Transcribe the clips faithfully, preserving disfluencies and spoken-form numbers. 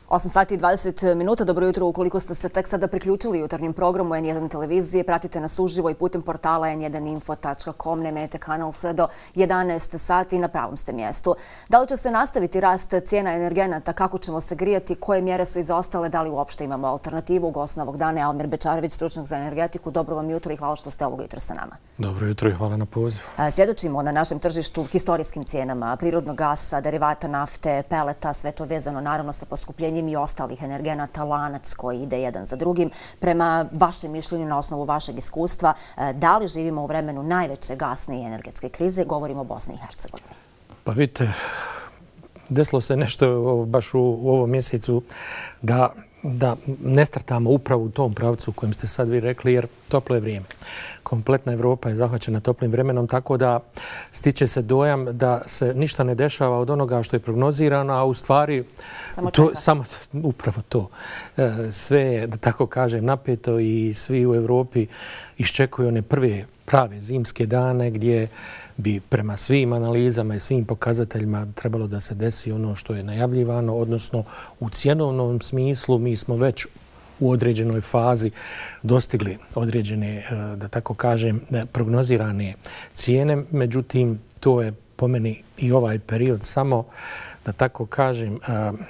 osam sati i dvadeset minuta. Dobro jutro ukoliko ste se tek sada priključili jutarnjem programu en jedan televizije. Pratite nas uživo i putem portala en jedan info tačka com. Ne menjajte kanal sve do jedanaest sati, na pravom ste mjestu. Da li će se nastaviti rast cijena energenata, kako ćemo se grijati, koje mjere su izostale, da li uopšte imamo alternativu? Gost novog dana je Almir Bečarević, stručnjak za energetiku. Dobro vam jutro i hvala što ste ovog jutra sa nama. Dobro jutro i hvala na pozivu. Svjedočimo na našem tržištu historijskim cijenama prirodnog gasa, derivata nafte, peleta, sve to vezano naravno sa poskupljenjem i ostalih energenata, lanac koji ide jedan za drugim. Prema vašem mišljenju, na osnovu vašeg iskustva, da li živimo u vremenu najveće gasne i energetske krize? Govorimo o Bosni i Hercegovini. Pa vidite, desilo se nešto baš u, u ovom mjesecu da, da ne startamo upravo u tom pravcu u kojem ste sad vi rekli, jer toplo je vrijeme. Kompletna Evropa je zahvaćena toplim vremenom, tako da stiče se dojam da se ništa ne dešava od onoga što je prognozirano, a u stvari samo, to, samo upravo to. Sve je, da tako kažem, napeto i svi u Evropi iščekuju one prve prave zimske dane gdje bi prema svim analizama i svim pokazateljima trebalo da se desi ono što je najavljivano, odnosno u cjenovnom smislu mi smo već u određenoj fazi dostigli određene, da tako kažem, prognozirane cijene. Međutim, to je po meni i ovaj period samo, da tako kažem,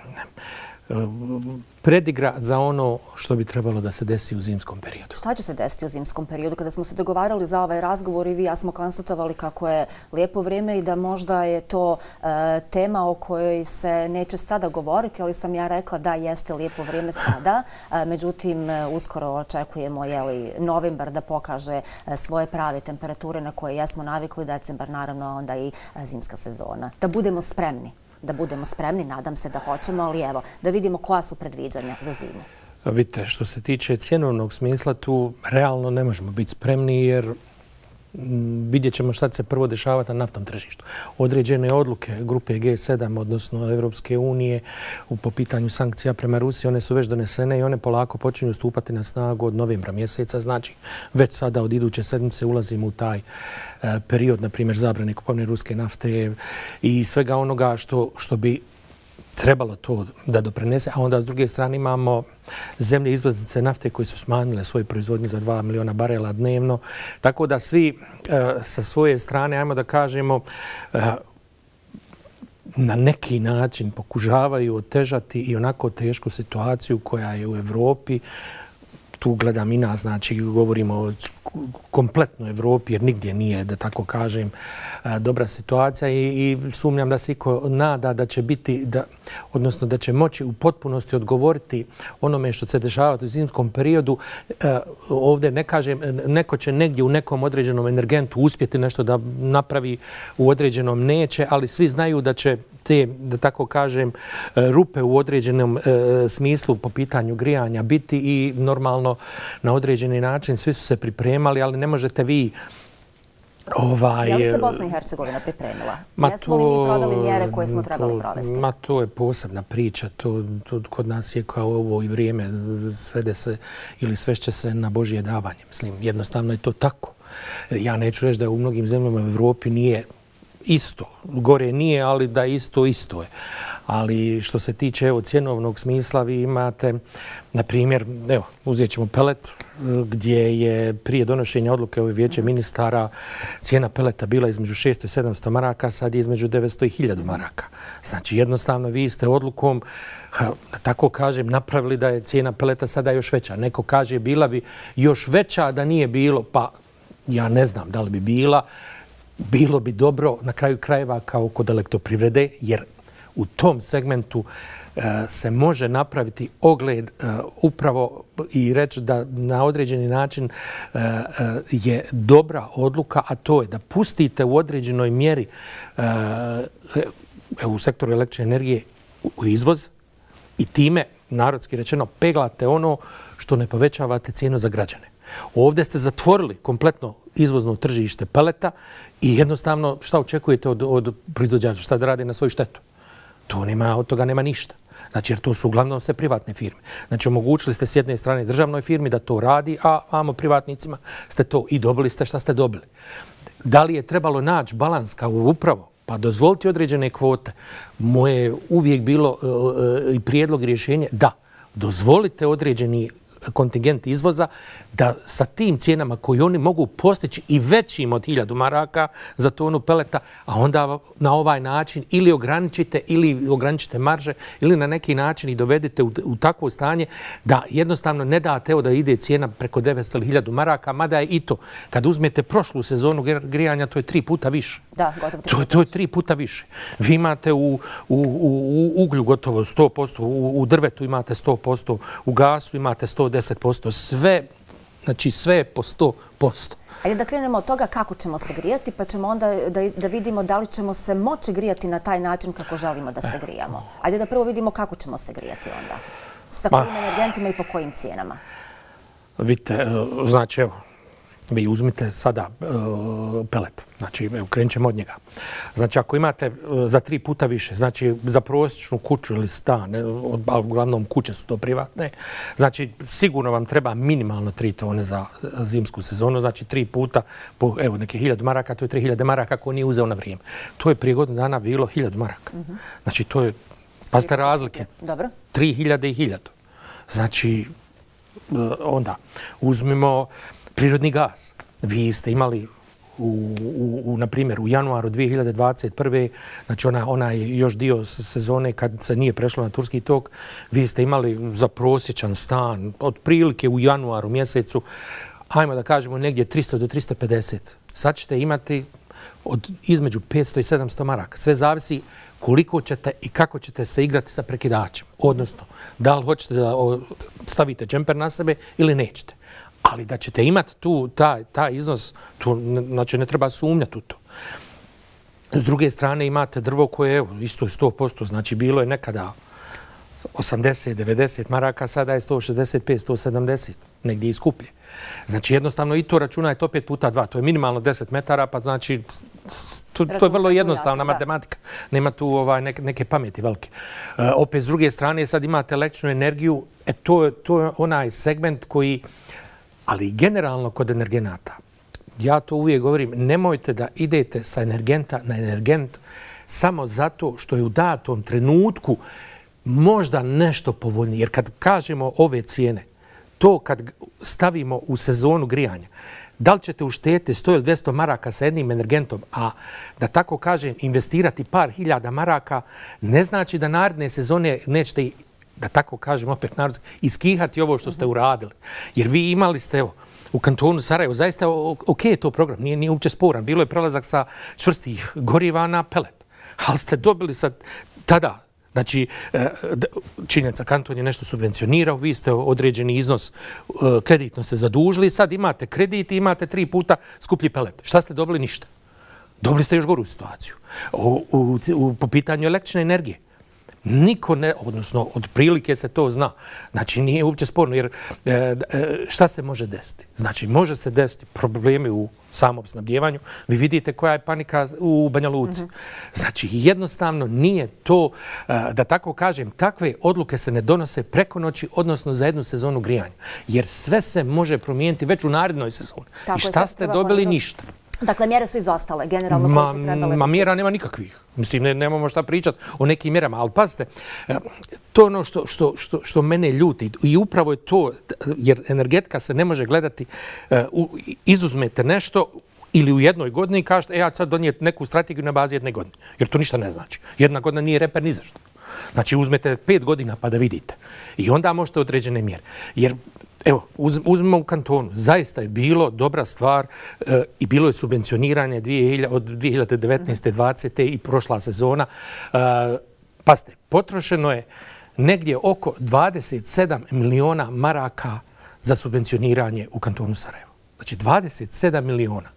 predigra za ono što bi trebalo da se desi u zimskom periodu. Šta će se desiti u zimskom periodu? Kada smo se dogovarali za ovaj razgovor i vi ja smo konstatovali kako je lijepo vrijeme i da možda je to e, tema o kojoj se neće sada govoriti, ali sam ja rekla da jeste lijepo vrijeme sada. E, međutim, uskoro očekujemo jeli, novembar da pokaže e, svoje prave temperature na koje jesmo navikli, decembar naravno, onda i e, zimska sezona. Da budemo spremni. Da budemo spremni, nadam se da hoćemo, ali evo, da vidimo koja su predviđanja za zimu. Vidite, što se tiče cjenovnog smisla, tu realno ne možemo biti spremni jer vidjet ćemo šta će se prvo dešavati na naftnom tržištu. Određene odluke grupe G sedam, odnosno Evropske unije, po pitanju sankcija prema Rusiji, one su već donesene i one polako počinju stupati na snagu od novembra mjeseca. Znači, već sada od iduće sedmice ulazimo u taj period, na primjer, zabrane kupovine ruske nafte i svega onoga što, što bi trebalo to da doprinese, a onda s druge strane imamo zemlje izvoznice nafte koje su smanjile svoju proizvodnju za dva miliona barela dnevno. Tako da svi e, sa svoje strane, ajmo da kažemo, e, na neki način pokušavaju otežati i onako tešku situaciju koja je u Evropi. Tu gledam i nas, znači govorimo o kompletnoj Evropi jer nigdje nije, da tako kažem, dobra situacija i, i sumnjam da se iko nada da će biti, da, odnosno da će moći u potpunosti odgovoriti onome što se dešavati u zimskom periodu. E, ovdje ne kažem, neko će negdje u nekom određenom energentu uspjeti nešto da napravi, u određenom neće, ali svi znaju da će te, da tako kažem, rupe u određenom e, smislu po pitanju grijanja biti i normalno na određeni način svi su se pripremali, ali ne možete vi ovaj... Je li se Bosna i Hercegovina pripremila? Jesmo li mi proveli mjere koje smo trebali provesti? Ma to je posebna priča. To, to kod nas je kao ovo i vrijeme svede se ili svešće se na Božje davanje. Mislim, jednostavno je to tako. Ja neću reći da u mnogim zemljama u Evropi nije isto. Gore nije, ali da isto, isto je. Ali što se tiče evo, cjenovnog smisla, vi imate, na primjer, evo, uzet ćemo pelet, gdje je prije donošenja odluke ove vijeće ministara cijena peleta bila između šesto i sedamsto maraka, sad je između devetsto i hiljadu maraka. Znači, jednostavno, vi ste odlukom, da tako kažem, napravili da je cijena peleta sada još veća. Neko kaže, bila bi još veća da nije bilo, pa ja ne znam da li bi bila. Bilo bi dobro na kraju krajeva kao kod elektroprivrede, jer u tom segmentu e, se može napraviti ogled e, upravo i reći da na određeni način e, e, je dobra odluka, a to je da pustite u određenoj mjeri e, e, u sektoru električne energije u izvoz i time, narodski rečeno, peglate ono što ne povećavate cijenu za građane. Ovdje ste zatvorili kompletno izvozno tržište peleta i jednostavno šta očekujete od, od proizvođača? Šta da radi na svoju štetu? To nema, od toga nema ništa. Znači, jer to su uglavnom sve privatne firme. Znači, omogućili ste s jedne strane državnoj firmi da to radi, a vamo privatnicima ste to i dobili ste šta ste dobili. Da li je trebalo naći balans kao upravo pa dozvoliti određene kvote. Moje je uvijek bilo i prijedlog rješenja da dozvolite određeni kontingent izvoza, da sa tim cijenama koji oni mogu postići i većim od hiljadu maraka za tonu peleta, a onda na ovaj način ili ograničite ili ograničite marže ili na neki način i dovedete u, u takvo stanje da jednostavno ne date evo da ide cijena preko devetsto ili hiljadu maraka, mada je i to. Kad uzmete prošlu sezonu grijanja, to je tri puta više. Da, gotovo to, to je tri puta više. Vi imate u, u, u, u uglju gotovo sto posto, u, u drvetu imate sto posto, u gasu imate sto deset posto, sve, znači sve po sto posto. Ajde da krenemo od toga kako ćemo se grijati, pa ćemo onda da, da vidimo da li ćemo se moći grijati na taj način kako želimo da se grijamo. Ajde da prvo vidimo kako ćemo se grijati onda. Sa kojim energentima i po kojim cijenama. Vidite, znači evo, vi uzmite sada uh, pelet. Znači, evo, krenut ćemo od njega. Znači, ako imate uh, za tri puta više, znači za prosječnu kuću ili stan, od, uglavnom kuće su to privatne, znači sigurno vam treba minimalno tri tone za zimsku sezonu, znači tri puta po, evo, neke hiljadu maraka, to je tri hiljade maraka ako nije uzeo na vrijeme. To je prije godinu dana bilo hiljadu maraka. Mm-hmm. Znači, to je, pazite razlike, dobro. Tri hiljade i hiljadu. Znači, uh, onda uzmimo prirodni gaz. Vi ste imali, u, u, u, na primjer, u januaru dvije hiljade dvadeset prve. znači ona, ona je još dio sezone kad se nije prešlo na turski tok, vi ste imali za prosječan stan, otprilike u januaru mjesecu, ajmo da kažemo negdje tristo do tristo pedeset. Sad ćete imati od između petsto i sedamsto maraka. Sve zavisi koliko ćete i kako ćete se igrati sa prekidačem. Odnosno, da li hoćete da stavite džemper na sebe ili nećete. Ali da ćete imati tu taj, taj iznos, tu, znači ne treba sumnjati u to. S druge strane imate drvo koje evo, isto je sto posto, znači bilo je nekada osamdeset devedeset maraka, sada je sto šezdeset pet sto sedamdeset, negdje i skuplje. Znači jednostavno i to računajte opet puta dva, to je minimalno deset metara, pa znači to, to je vrlo jednostavna matematika. Nema tu ovaj, neke, neke pameti velike. E, opet s druge strane sad imate električnu energiju, e, to, to je onaj segment koji, ali generalno kod energenata, ja to uvijek govorim, nemojte da idete sa energenta na energent samo zato što je u datom trenutku možda nešto povoljnije. Jer kad kažemo ove cijene, to kad stavimo u sezonu grijanja, da li ćete uštedjeti sto ili dvjesto maraka sa jednim energentom, a da tako kažem investirati par hiljada maraka, ne znači da naredne sezone nećete, da tako kažem opet narodski, iskihati ovo što ste uradili. Jer vi imali ste, evo, u kantonu Sarajevo, zaista ok je to program, nije, nije uopće sporan. Bilo je prelazak sa čvrstih goriva na pelet. Ali ste dobili sad tada, znači, činjenica, kanton je nešto subvencionirao, vi ste određeni iznos kreditno se zadužili, sad imate kredit i imate tri puta skuplji pelet. Šta ste dobili? Ništa. Dobili ste još goru situaciju. U, u, u, po pitanju električne energije. Niko ne, odnosno od prilike se to zna. Znači nije uopće sporno jer e, šta se može desiti? Znači može se desiti problemi u samom snabdjevanju. Vi vidite koja je panika u Banja Luci. Mm-hmm. Znači jednostavno nije to, da tako kažem, takve odluke se ne donose preko noći, odnosno za jednu sezonu grijanja. Jer sve se može promijeniti već u narednoj sezoni. Tako I šta ste dobili? Ništa. Dakle, mjere su izostale, generalno ma, koje su trebale... Ma mjera nema nikakvih. Mislim, ne, nemamo šta pričati o nekim mjerama. Ali pazite, to je ono što, što, što, što mene ljuti. I upravo je to, jer energetika se ne može gledati, izuzmete nešto ili u jednoj godini i kažete, e, ja sad donijeti neku strategiju na bazi jedne godine. Jer to ništa ne znači. Jedna godina nije reper ni za što. Znači, uzmete pet godina pa da vidite. I onda možete određene mjere. Jer evo, uz, uzmimo u kantonu. Zaista je bilo dobra stvar e, i bilo je subvencioniranje od dvije hiljade devetnaeste. dvadesete. i prošla sezona. E, pazite, potrošeno je negdje oko dvadeset sedam miliona maraka za subvencioniranje u kantonu Sarajevo. Znači, dvadeset sedam miliona.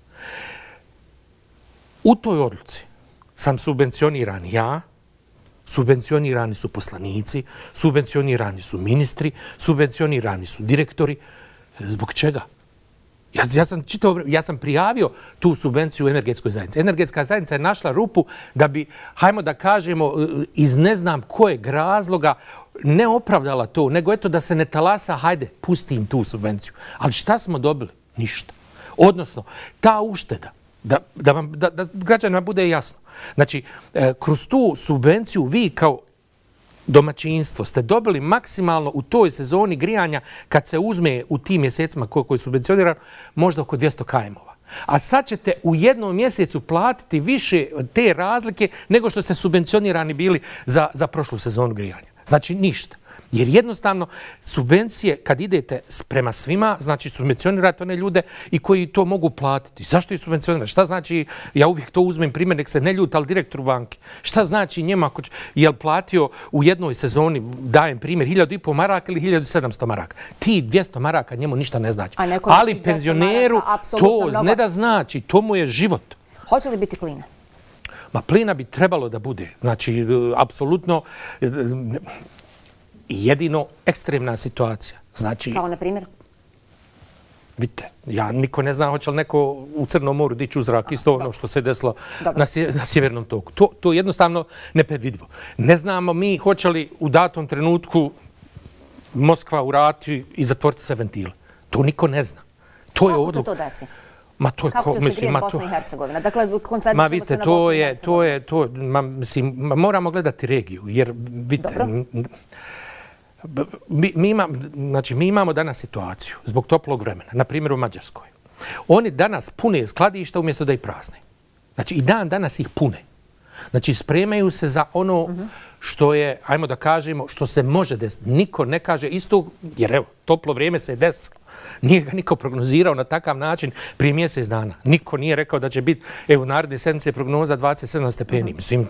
U toj odluci sam subvencioniran ja, subvencionirani su poslanici, subvencionirani su ministri, subvencionirani su direktori. Zbog čega? Ja, ja, sam čitao, ja sam prijavio tu subvenciju u energetskoj zajednici. Energetska zajednica je našla rupu da bi, hajmo da kažemo, iz ne znam kojeg razloga ne opravdala to, nego eto da se ne talasa, hajde, pusti im tu subvenciju. Ali šta smo dobili? Ništa. Odnosno, ta ušteda Da, da, vam, da, da građanima bude jasno. Znači, e, kroz tu subvenciju vi kao domaćinstvo ste dobili maksimalno u toj sezoni grijanja kad se uzme u tim mjesecima koji je subvencioniran možda oko dvjesto kilowata. A sad ćete u jednom mjesecu platiti više te razlike nego što ste subvencionirani bili za, za prošlu sezonu grijanja. Znači ništa. Jer jednostavno subvencije kad idete prema svima, znači subvencionirate one ljude i koji to mogu platiti. Zašto ih subvencionirate? Šta znači, ja uvijek to uzmem primjer, nek se ne ljuta, ali direktor banke. Šta znači njema, ako je li platio u jednoj sezoni, dajem primjer, hiljadu i pol maraka ili hiljadu sedamsto maraka? Ti dvjesto maraka njemu ništa ne znači. Ali penzioneru to ne da znači, to mu je život. Hoće li biti plina? Ma plina bi trebalo da bude. Znači, apsolutno jedino ekstremna situacija. Znači, kao na primjer? Vidite, ja niko ne zna hoće li neko u Crnom moru dići u zrak, isto ono što se desilo na, sje, na Sjevernom toku. To, to je jednostavno nepredvidivo. Ne znamo mi hoće li u datom trenutku Moskva urati i zatvoriti se ventile. To niko ne zna. To Kako je odluk... se to desi? Ma to je Kako će mislim, se grijeti Bosna i Hercegovina? Dakle, koncentrišemo vidite, se na to Bosnu i je, Hercegovinu. to je, to, ma, mislim, ma, moramo gledati regiju, jer vidite, mi, mi, ima, znači, mi imamo danas situaciju zbog toplog vremena, na primjer u Mađarskoj. Oni danas pune skladišta umjesto da ih prazne. Znači, i dan danas ih pune. Znači, spremaju se za ono što je, ajmo da kažemo, što se može desiti. Niko ne kaže isto, jer evo, toplo vrijeme se je desilo. Nije ga niko prognozirao na takav način prije mjesec dana. Niko nije rekao da će biti, evo, naredne sedmice prognoza dvadeset sedam stepeni. Mislim,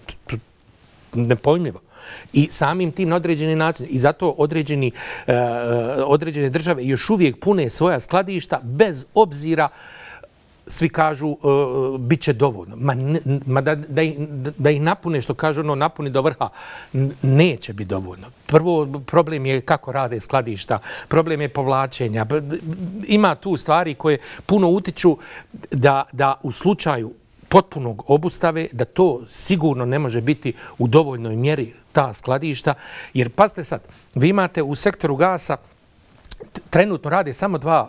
nepojmljivo. I samim tim na određeni način. I zato određeni, uh, određene države još uvijek pune svoja skladišta bez obzira, svi kažu, uh, bit će dovoljno. Ma, ne, ma da, da, ih, da ih napune, što kažu ono, napuni do vrha, neće biti dovoljno. Prvo, problem je kako rade skladišta, problem je povlačenja. Ima tu stvari koje puno utiču da, da u slučaju potpunog obustave, da to sigurno ne može biti u dovoljnoj mjeri ta skladišta. Jer, pazite sad, vi imate u sektoru gasa trenutno radi samo dva,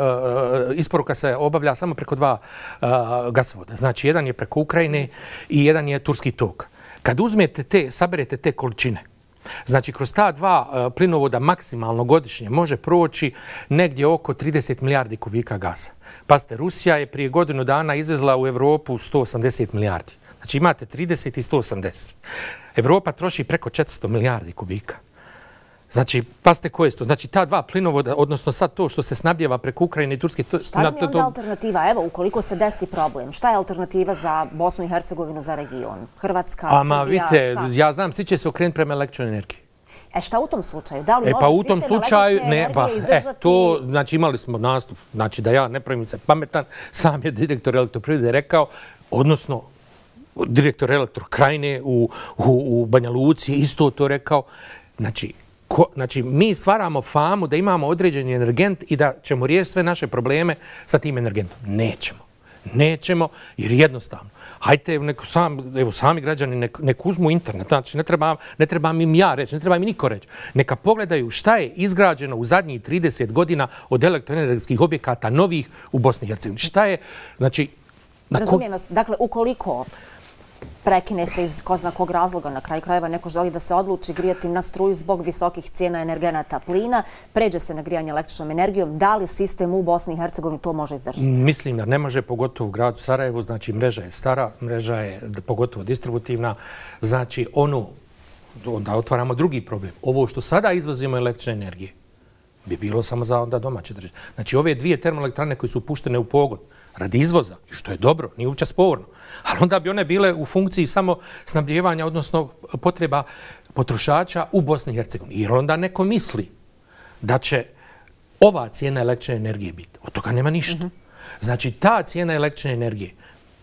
isporuka se obavlja samo preko dva gasovoda. Znači, jedan je preko Ukrajine i jedan je turski tok. Kad uzmete te, saberete te količine, znači, kroz ta dva plinovoda maksimalno godišnje može proći negdje oko trideset milijardi kubika gasa. Pazite, Rusija je prije godinu dana izvezla u Evropu sto osamdeset milijardi. Znači, imate trideset i sto osamdeset. Evropa troši preko četiristo milijardi kubika. Znači, pazite koje je to. Znači, ta dva plinovoda, odnosno sad to što se snabdjeva preko Ukrajine i Turske... Šta je mi onda alternativa? Evo, ukoliko se desi problem, šta je alternativa za Bosnu i Hercegovinu, za region? Hrvatska, Srbija, Ama, vidite, ja znam, svi će se okrenuti prema električnoj energiji. E, šta u tom slučaju? Da li e, može pa u tom sistem slučaju, električne ne, pa, energije izdržati... E, to, znači, imali smo nastup, znači da ja ne pravim se pametan, sam je direktor Elektroprivrede rekao, odnosno, direktor Elektrokrajine u, u, u Banja Luci isto to rekao, znači, Ko, znači, mi stvaramo famu da imamo određeni energent i da ćemo riješiti sve naše probleme sa tim energentom. Nećemo. Nećemo, jer jednostavno. Hajte, neko sam, evo, sami građani nek, nek uzmu internet. Znači, ne treba, ne treba im ja reći, ne treba im niko reći. Neka pogledaju šta je izgrađeno u zadnjih trideset godina od elektroenergetskih objekata novih u Bosni i Hercegovini. Šta je, znači... Razumijem vas. Dakle, ukoliko prekine se iz ko zna kog razloga, na kraju krajeva neko želi da se odluči grijati na struju zbog visokih cijena energenata plina, pređe se na grijanje električnom energijom, da li sistem u Bosni i Hercegovini to može izdržati? Mislim da ne može, pogotovo u gradu Sarajevu, znači mreža je stara, mreža je pogotovo distributivna, znači ono, onda otvaramo drugi problem. Ovo što sada izvozimo električne energije bi bilo samo za onda domaće države. Znači ove dvije termoelektrane koje su puštene u pogon radi izvoza, i što je dobro, nije uopće sporno, ali onda bi one bile u funkciji samo snabdijevanja, odnosno potreba potrošača u Bosni i Hercegovini. Jer onda neko misli da će ova cijena električne energije biti. Od toga nema ništa. Znači ta cijena električne energije,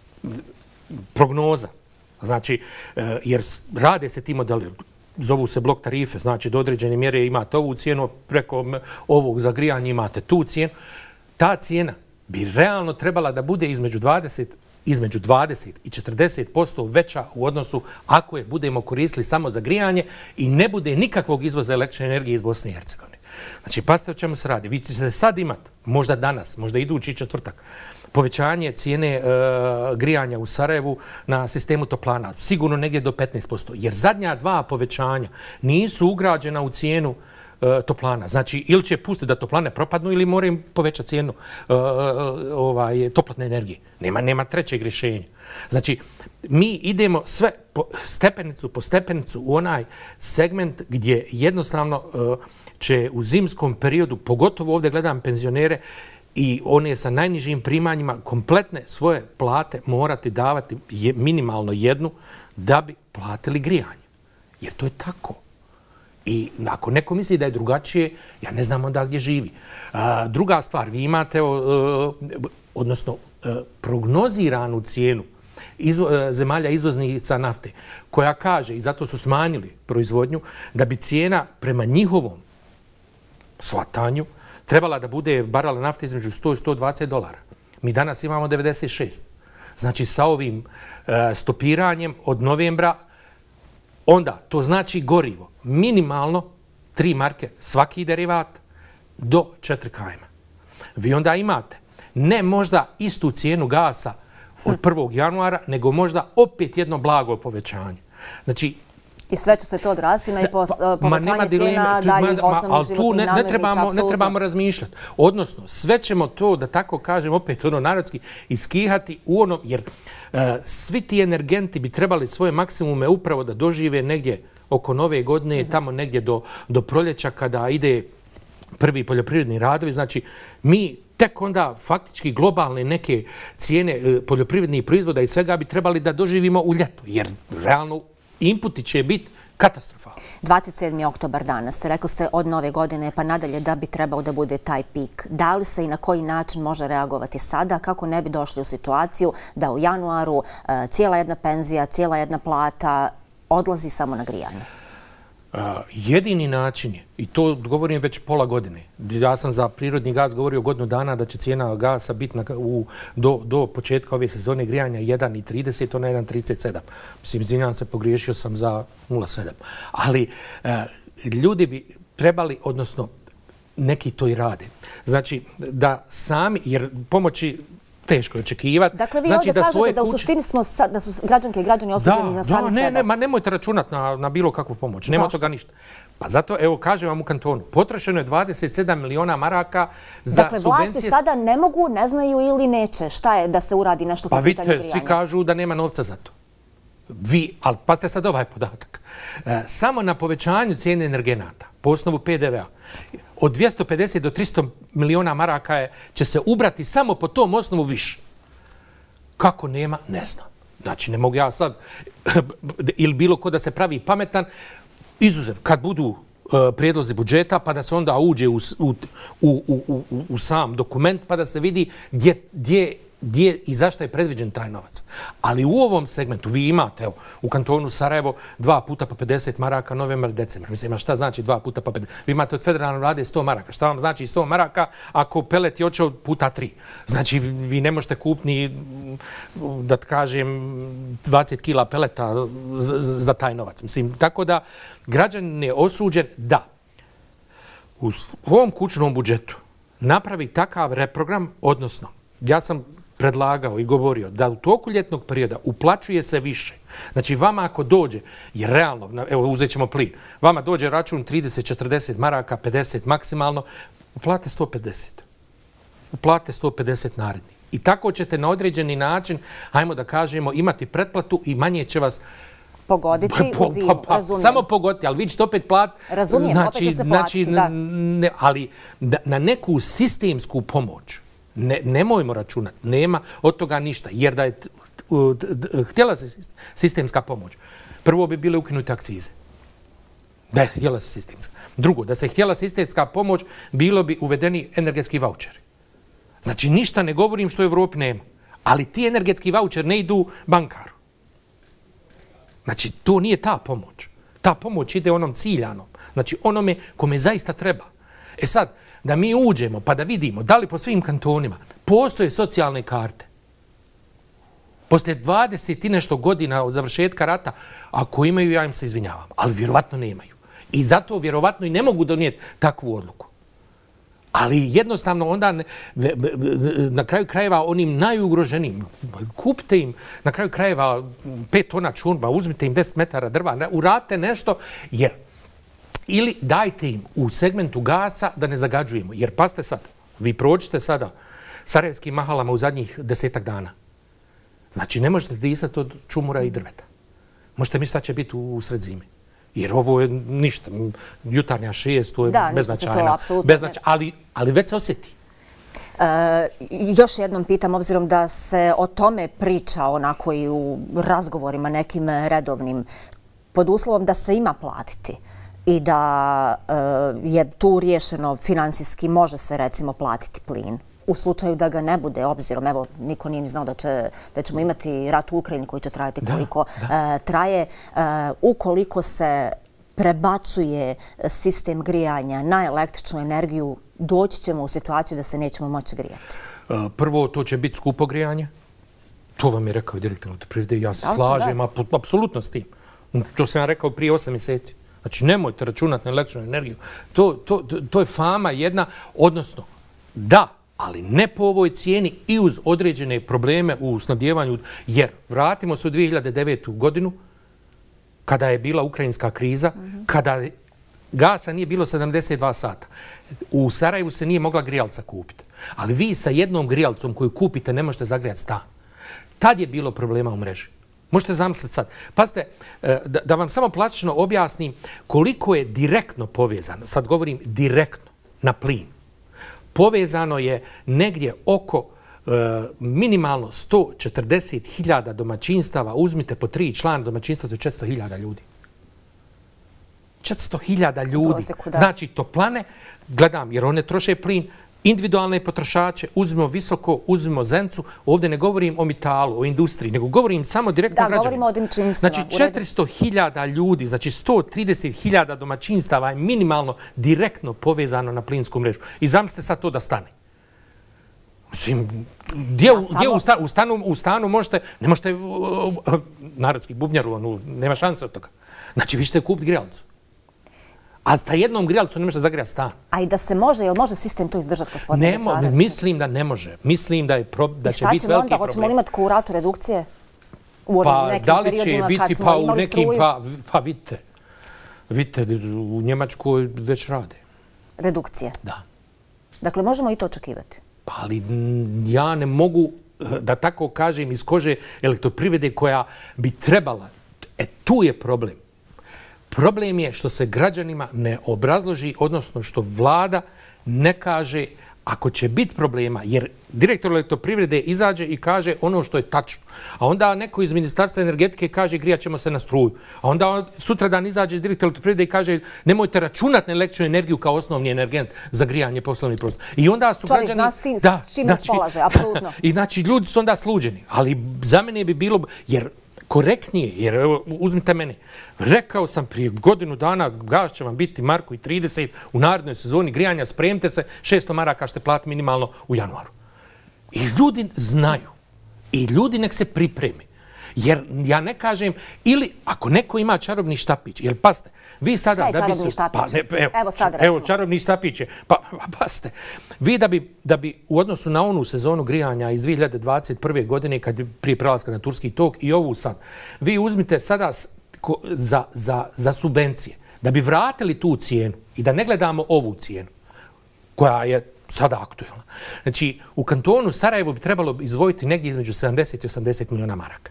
prognoza, znači, jer rade se ti modeli, zovu se blok tarife, znači do određene mjere imate ovu cijenu, preko ovog zagrijanja imate tu cijenu. Ta cijena bi realno trebala da bude između dvadeset između dvadeset i četrdeset posto veća u odnosu ako je budemo koristili samo za grijanje i ne bude nikakvog izvoza električne energije iz Bosne i Hercegovine. Znači, pazite o čemu se radi. Vi ćete sad imati, možda danas, možda idući četvrtak, povećanje cijene e, grijanja u Sarajevu na sistemu toplana. Sigurno negdje do petnaest posto. Jer zadnja dva povećanja nisu ugrađena u cijenu e, toplana. Znači, ili će pustiti da toplane propadnu ili moraju povećati cijenu e, ovaj, toplotne energije. Nema, nema trećeg rješenja. Znači, mi idemo sve po, stepenicu po stepenicu u onaj segment gdje jednostavno e, će u zimskom periodu, pogotovo ovdje gledam penzionere, i one sa najnižim primanjima kompletne svoje plate morati davati je, minimalno jednu da bi platili grijanje. Jer to je tako. I ako neko misli da je drugačije, ja ne znam onda gdje živi. A, druga stvar, vi imate, o, odnosno, prognoziranu cijenu izvo, zemalja izvoznica nafte, koja kaže, i zato su smanjili proizvodnju, da bi cijena prema njihovom shvatanju trebala da bude barela nafte između sto i sto dvadeset dolara. Mi danas imamo devedeset šest. Znači, sa ovim e, stopiranjem od novembra, onda to znači gorivo. Minimalno tri marke svaki derivat do četiri kajma. Vi onda imate ne možda istu cijenu gasa od prvog januara, nego možda opet jedno blago povećanje. Znači, i sve će se to odraziti na i povećanje cijena daljih osnovnih životnih namirnica. Ne trebamo, ne trebamo razmišljati. Odnosno, sve ćemo to, da tako kažem, opet ono narodski, iskihati u onom, jer uh, svi ti energenti bi trebali svoje maksimume upravo da dožive negdje oko nove godine, mm-hmm. tamo negdje do, do proljeća kada ide prvi poljoprivredni radovi. Znači, mi tek onda faktički globalne neke cijene uh, poljoprivrednih proizvoda i svega bi trebali da doživimo u ljetu, jer realno inputi će biti katastrofalni. dvadeset sedmi oktobar danas. Rekli ste od nove godine pa nadalje da bi trebao da bude taj pik. Da li se i na koji način može reagovati sada kako ne bi došli u situaciju da u januaru e, cijela jedna penzija, cijela jedna plata odlazi samo na grijanje? Uh, jedini način je, i to govorim već pola godine, ja sam za prirodni gaz govorio godinu dana da će cijena gasa biti na, u, do, do početka ove sezone grijanja jedan i trideset, ona jedan i trideset sedam. Mislim, izvinjavam se, pogriješio sam za nula zarez sedam. Ali uh, ljudi bi trebali, odnosno neki to i rade. Znači, da sami, jer pomoći teško je očekivati. Dakle, vi znači, ovdje da kažete da u kuće... suštini smo sad, da su građanke i građani osuđeni na sami da, ne, sebe. Ne, ma nemojte računati na, na bilo kakvu pomoć. Nema toga ništa. Pa zato, evo, kažem vam u kantonu, potrošeno je dvadeset sedam miliona maraka za dakle, subvencije... Dakle, vlasti sada ne mogu, ne znaju ili neće šta je da se uradi nešto po pa pitanju grijanja. Pa vidite, svi kažu da nema novca za to. Vi, ali pazite sad ovaj podatak. E, samo na povećanju cijene energenata, po osnovu P D V A, od dvjesto pedeset do tristo miliona maraka je, će se ubrati samo po tom osnovu više. Kako nema, ne znam. Znači, ne mogu ja sad, ili bilo ko da se pravi pametan, izuzev, kad budu uh, prijedlozi budžeta, pa da se onda uđe u, u, u, u, u, u sam dokument, pa da se vidi gdje, gdje, gdje i zašto je predviđen taj novac. Ali u ovom segmentu vi imate, evo, u kantonu Sarajevo dva puta po pedeset maraka, novembar, decembar. Mislim, šta znači dva puta po pedeset? Vi imate od federalne vlade sto maraka. Šta vam znači sto maraka ako pelet je očeo puta tri? Znači, vi ne možete kupiti ni, da kažem, dvadeset kila peleta za, za taj novac. Mislim, tako da građanin je osuđen da u ovom kućnom budžetu napravi takav reprogram, odnosno, ja sam predlagao i govorio da u toku ljetnog perioda uplaćuje se više. Znači, vama ako dođe, jer realno, evo uzet ćemo plin, vama dođe račun trideset četrdeset maraka, pedeset maksimalno, uplate sto pedeset. Uplate sto pedeset naredni. I tako ćete na određeni način, hajmo da kažemo, imati pretplatu i manje će vas pogoditi u zimu, pa, pa, razumijem. Samo pogoditi, ali vi ćete opet platiti. Razumijem, znači, opet će se znači, platiti, da. Ne, ali da, na neku sistemsku pomoć, Ne, nemojmo računati, nema od toga ništa, jer da je htjela se sistemska pomoć, prvo bi bile ukinute akcize. Da je htjela se sistemska. Drugo, da se htjela sistemska pomoć, bilo bi uvedeni energetski vaučeri. Znači, ništa ne govorim što u Evropi nema, ali ti energetski vaučeri ne idu bankaru. Znači, to nije ta pomoć. Ta pomoć ide onom ciljanom, znači onome kome zaista treba. E sad, da mi uđemo pa da vidimo da li po svim kantonima postoje socijalne karte. Poslije dvadeset i nešto godina od završetka rata, ako imaju, ja im se izvinjavam, ali vjerovatno nemaju. I zato vjerovatno i ne mogu donijeti takvu odluku. Ali jednostavno onda na kraju krajeva onim najugroženijim, kupite im na kraju krajeva pet tona čurba, uzmite im deset metara drva, uradite nešto, jer ili dajte im u segmentu gasa da ne zagađujemo. Jer pazite sad, vi prođite sada sarajevskim mahalama u zadnjih desetak dana. Znači ne možete disati od čumura i drveta. Možete misliti da će biti u sred zime. Jer ovo je ništa, jutarnja šest, to je beznačajna. Ali, ali već se osjeti. E, još jednom pitam, obzirom da se o tome priča onako i u razgovorima nekim redovnim, pod uslovom da se ima platiti i da e, je tu riješeno finansijski, može se recimo platiti plin. U slučaju da ga ne bude, obzirom, evo, niko nije ni znao da, će, da ćemo imati rat u Ukrajini koji će trajati koliko da, da. E, traje. E, ukoliko se prebacuje sistem grijanja na električnu energiju, doći ćemo u situaciju da se nećemo moći grijati. E, prvo, to će biti skupo grijanje. To vam je rekao i direktor Elektroprivrede. Ja se slažem apsolutno s tim. To sam ja rekao prije osam mjeseci. Znači, nemojte računati na električnu energiju. To, to, to, to je fama jedna, odnosno, da, ali ne po ovoj cijeni i uz određene probleme u snabdijevanju, jer vratimo se u dvije hiljade devetu. godinu, kada je bila ukrajinska kriza, mm-hmm. kada gasa nije bilo sedamdeset dva sata. U Sarajevu se nije mogla grijalca kupiti. Ali vi sa jednom grijalcom koju kupite ne možete zagrijati stan. Tad je bilo problema u mreži. Možete zamisliti sad. Pazite, da, da vam samo plastično objasnim koliko je direktno povezano, sad govorim direktno na plin, povezano je negdje oko e, minimalno sto četrdeset hiljada domaćinstava. Uzmite po tri člana domaćinstva, to je četiristo hiljada ljudi. četiristo hiljada ljudi. Znači, toplane, gledam, jer one troše plin, individualne potrošače, uzmimo Visoko, uzmimo Zencu. Ovdje ne govorim o Mitalu, o industriji, nego govorim samo direktno građanima. Da, govorimo o domaćinstvima. Znači, četiristo hiljada ljudi, znači sto trideset hiljada domaćinstava je minimalno direktno povezano na plinsku mrežu. I zamislite sad to da stane. Mislim, gdje, ja, gdje u, sta, u, stanu, u stanu možete, ne možete uh, uh, narodski bubnjaru, ono, nema šanse od toga. Znači, vi ćete kupiti grijalcu. A sa jednom grijalcu ne možete zagrijati stan. A i da se može, jel može sistem to izdržati, gospodine Večarević? Mislim da ne može. Mislim da, je pro, da će biti veliki problem. I šta ćemo onda? Hoćemo li imati kao u ratu redukcije? U pa nekim da li će biti pa u nekim, struju? pa, pa vidite, vidite, u Njemačkoj već rade. Redukcije? Da. Dakle, možemo i to očekivati? Pa ali ja ne mogu, da tako kažem, iz kože Elektroprivrede koja bi trebala. E, tu je problem. Problem je što se građanima ne obrazloži, odnosno što vlada ne kaže ako će biti problema, jer direktor Elektroprivrede izađe i kaže ono što je tačno. A onda neko iz Ministarstva energetike kaže grijat ćemo se na struju. A onda sutradan izađe direktor Elektroprivrede i kaže nemojte računati na električnu energiju kao osnovni energent za grijanje poslovnih prostora. I onda su Čovjek građani... Čovjek zna s čim raspolaže, apsolutno. I znači ljudi su onda sluđeni. Ali za mene bi bilo... jer korektnije, jer evo, uzmite mene. Rekao sam prije godinu dana, gas će vam biti marku i trideset u narednoj sezoni grijanja, spremite se, šesto maraka ćete platiti minimalno u januaru. I ljudi znaju. I ljudi nek se pripremi. Jer ja ne kažem, ili ako neko ima čarobni štapić, jer pazite, vi sada... Šta je čarobni bi štapić? Pa, ne, evo, evo sad recimo. Evo, čarobni štapić je. Pa, pa pazite, vi da bi, da bi u odnosu na onu sezonu grijanja iz dvije hiljade dvadeset prve. godine, kad prije prelaska na turski tok i ovu sad, vi uzmite sada za, za, za subvencije, da bi vratili tu cijenu i da ne gledamo ovu cijenu, koja je sada aktuelna. Znači, u kantonu Sarajevo bi trebalo izdvojiti negdje između sedamdeset i osamdeset miliona maraka.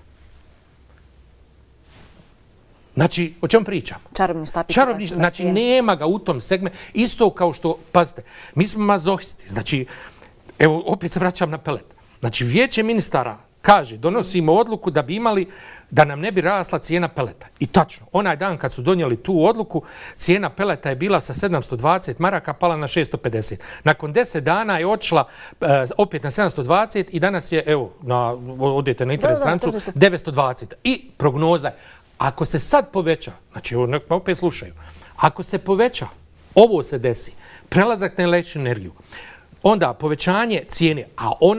Znači, o čemu pričam? Čarobni štapić. Čarobni, znači, nema ga u tom segmentu. Isto kao što, pazite, mi smo mazohisti. Znači, evo, opet se vraćam na pelet. Znači, vijeće ministara kaže, donosimo odluku da bi imali, da nam ne bi rasla cijena peleta. I tačno, onaj dan kad su donijeli tu odluku, cijena peleta je bila sa sedamsto dvadeset maraka, pala na šesto pedeset. Nakon deset dana je otišla uh, opet na sedamsto dvadeset i danas je, evo, na, odete na internet stranicu, devetsto dvadeset. I prognoza je, ako se sad poveća, znači evo nek me opet slušaju, ako se poveća, ovo se desi, prelazak na električnu energiju, onda povećanje cijene, a ona je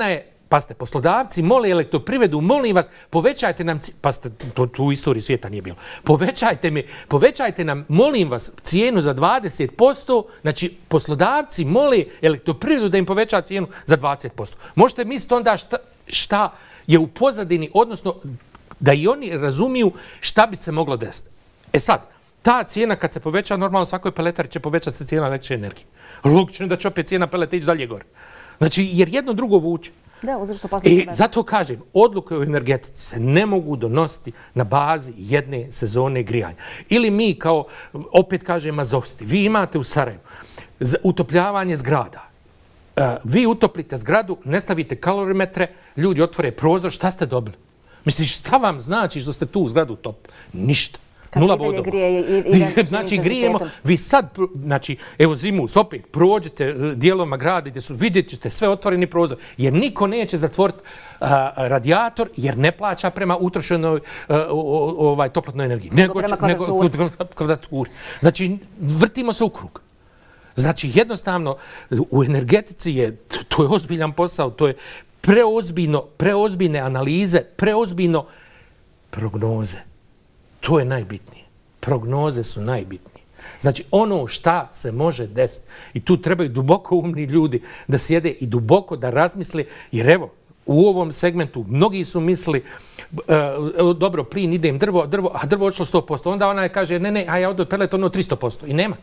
Pazite, poslodavci mole elektroprivredu, molim vas, povećajte nam, pazite, to, to u istoriji svijeta nije bilo, povećajte, mi, povećajte nam, molim vas, cijenu za dvadeset posto, znači poslodavci mole elektroprivredu da im poveća cijenu za dvadeset posto. Možete misliti onda šta, šta je u pozadini, odnosno da i oni razumiju šta bi se moglo desiti. E sad, ta cijena kad se poveća, normalno svakoj peletari će povećati se cijena električne energije. Logično je da će opet cijena peleta ići dalje gore. Znači, jer jedno drugo vuče. Da, uzrašto poslije I zato kažem, odluke o energetici se ne mogu donositi na bazi jedne sezone grijanja. Ili mi kao, opet kažem, mazohisti, vi imate u Sarajevu utopljavanje zgrada. Vi utoplite zgradu, ne stavite kalorimetre, ljudi otvore prozor, šta ste dobili? Mislim, šta vam znači što ste tu u zgradu utopili? Ništa. Kad Nula se i dalje bodova. grije identičnim Znači, grijemo, vi sad, znači, evo zimus, opet, prođete dijeloma grada gdje su, vidjet ćete sve otvoreni prozor, jer niko neće zatvoriti radijator, jer ne plaća prema utrošenoj ovaj, toplotnoj energiji. Nego prema kvadraturi. Znači, vrtimo se u krug. Znači, jednostavno, u energetici je, to je ozbiljan posao, to je preozbiljno, preozbiljne analize, preozbiljno prognoze. To je najbitnije. Prognoze su najbitnije. Znači, ono šta se može desiti. I tu trebaju duboko umni ljudi da sjede i duboko da razmisle. Jer evo, u ovom segmentu mnogi su mislili, uh, dobro, plin idem drvo, drvo, a drvo odšlo sto posto. Onda ona kaže, ne, ne, a ja odo pelet ono tristo posto. I nema.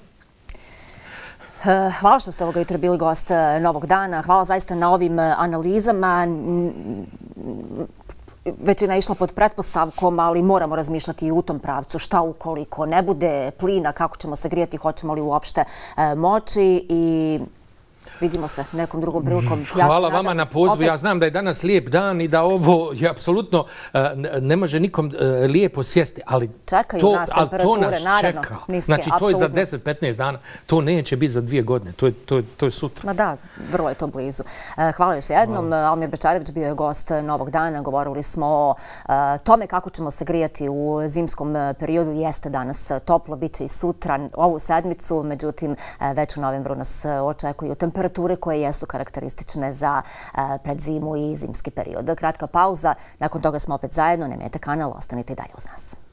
Hvala što ste ovoga jutra bili gost Novog dana. Hvala zaista na ovim analizama. Većina je išla pod pretpostavkom, ali moramo razmišljati i u tom pravcu. Šta ukoliko ne bude plina, kako ćemo se grijati, hoćemo li uopšte moći i... Vidimo se nekom drugom prilikom. Hvala vama na pozivu. Ja znam da je danas lijep dan i da ovo je apsolutno ne može nikom lijepo sjesti, ali čekaju nas temperature, naravno. Znači, to je za deset do petnaest dana. To neće biti za dvije godine. To je sutra. Ma da, vrlo je to blizu. Hvala još jednom. Almir Bečarević bio je gost Novog dana. Govorili smo o tome kako ćemo se grijati u zimskom periodu. Jeste danas toplo, bit će i sutra ovu sedmicu. Međutim, već u novembru nas očekuju temperature koje jesu karakteristične za predzimu i zimski period. Kratka pauza, nakon toga smo opet zajedno, ne menjajte kanal, ostanite i dalje uz nas.